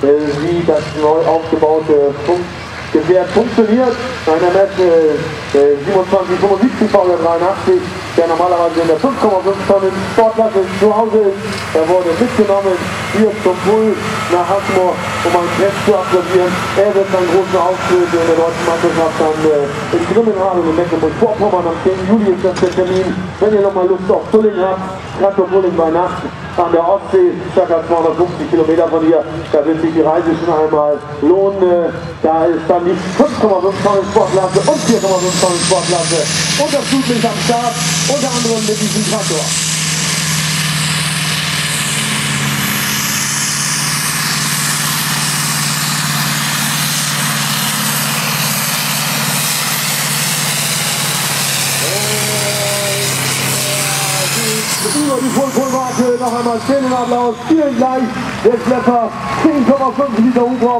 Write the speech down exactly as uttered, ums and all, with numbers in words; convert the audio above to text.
wie das neu aufgebaute Gefährt funktioniert. Eine M S äh, siebenundzwanzig fünfundsiebzig V dreiundachtzig, der normalerweise in der fünf Komma fünf Tonnen Sportklasse zu Hause ist. Er wurde mitgenommen hier zum Bull nach Hasmor, um einen Test zu absolvieren. Er wird seinen großen Auftritt in der deutschen Meisterschaft dann äh, in Grimmenhagen in Mecklenburg-Vorpommern am zehnten Juli ist das der Termin. Wenn ihr nochmal Lust auf Pulling habt, Traktor Pulling bei Nacht an der Ostsee, ca. zweihundertfünfzig Kilometer von hier, da wird sich die Reise schon einmal lohnen. Da ist dann die fünf Komma fünf Tonnen Sportklasse und vier Komma fünf Tonnen Sportklasse und das Flutlicht am Start, unter anderem mit diesem Traktor. Über die Vollvollwarte noch einmal Szenenapplaus, vielen gleich, der Schlepper, zehn Komma fünf Liter Hubraum.